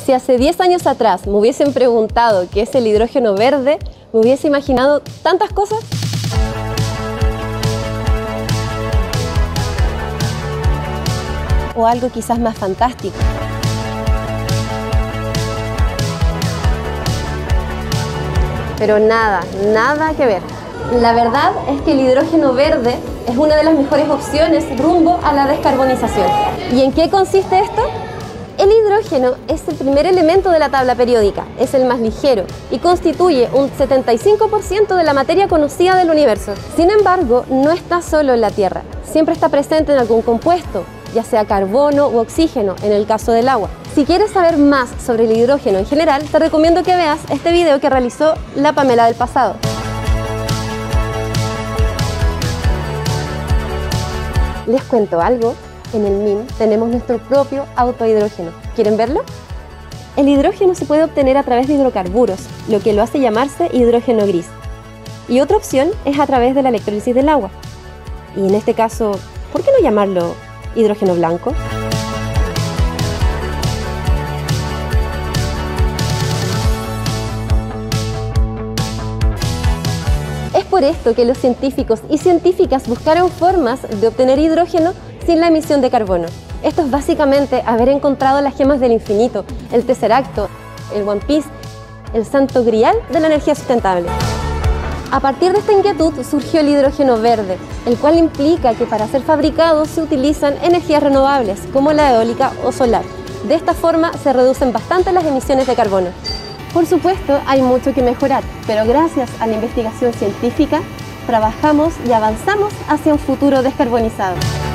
Si hace 10 años atrás me hubiesen preguntado qué es el hidrógeno verde, me hubiese imaginado tantas cosas. O algo quizás más fantástico. Pero nada que ver. La verdad es que el hidrógeno verde es una de las mejores opciones rumbo a la descarbonización. ¿Y en qué consiste esto? El hidrógeno es el primer elemento de la tabla periódica, es el más ligero y constituye un 75% de la materia conocida del universo. Sin embargo, no está solo en la Tierra, siempre está presente en algún compuesto, ya sea carbono u oxígeno en el caso del agua. Si quieres saber más sobre el hidrógeno en general, te recomiendo que veas este video que realizó la Pamela del pasado. Les cuento algo. En el MIM tenemos nuestro propio autohidrógeno. ¿Quieren verlo? El hidrógeno se puede obtener a través de hidrocarburos, lo que lo hace llamarse hidrógeno gris. Y otra opción es a través de la electrólisis del agua. Y en este caso, ¿por qué no llamarlo hidrógeno blanco? Es por esto que los científicos y científicas buscaron formas de obtener hidrógeno sin la emisión de carbono. Esto es básicamente haber encontrado las gemas del infinito, el tesseracto, el One Piece, el santo grial de la energía sustentable. A partir de esta inquietud surgió el hidrógeno verde, el cual implica que para ser fabricado se utilizan energías renovables, como la eólica o solar. De esta forma se reducen bastante las emisiones de carbono. Por supuesto, hay mucho que mejorar, pero gracias a la investigación científica, trabajamos y avanzamos hacia un futuro descarbonizado.